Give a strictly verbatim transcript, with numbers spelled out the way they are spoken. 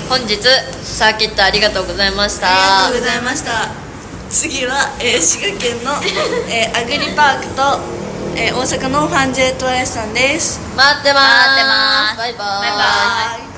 本日サーキットありがとうございました。 ありがとうございました。次は、えー、滋賀県の、えー、アグリパークと、えー、大阪のファンジェットアイスさんです。 待ってまーす。 待ってます。 バイバーイ。 バイバイ。